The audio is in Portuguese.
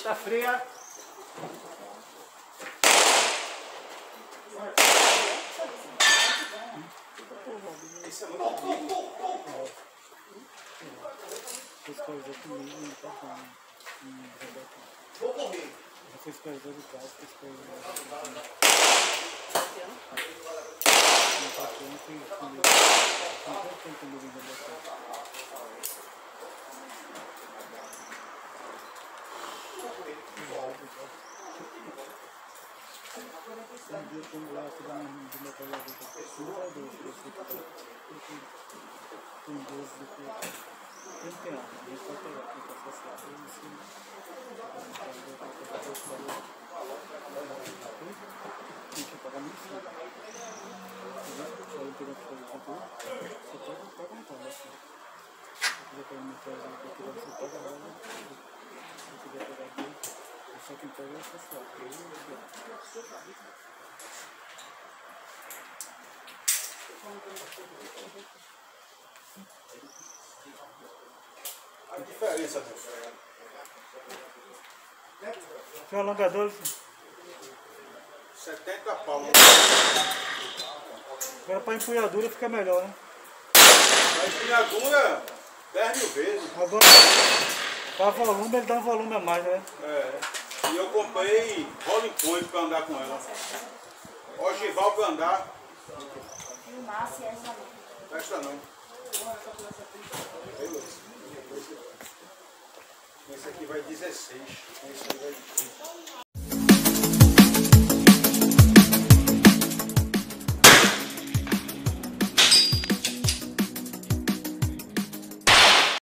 Está fria. Isso é muito antigo. Fez coisa comigo e tá com Vou correr. já fez coisa de casa, fez coisa de casa. Não fiz comigo. Não tem tempo comigo ainda botar. Um dia quando lá estudar de meu colega de vai doce, com 12 do que tem ano, a gente vai pegar aqui para passar por ensino. Tem que pagar muito cedo. Só eu tenho que fazer tudo. Só pode contar assim. Se quiser pegar uma coisa que eu queria, você pega lá. Se quiser pegar aqui, só quem pega é o pessoal. A diferença, meu. Tem um alongador, 70 pau. agora para empunhadura fica melhor, né? A empilhadura, 10 mil vezes. Agora, para volume, ele dá um volume a mais, né? É. E eu comprei rolling point para andar com ela. Ogival para andar. Presta não. Esse aqui vai 16. Esse aí vai 20.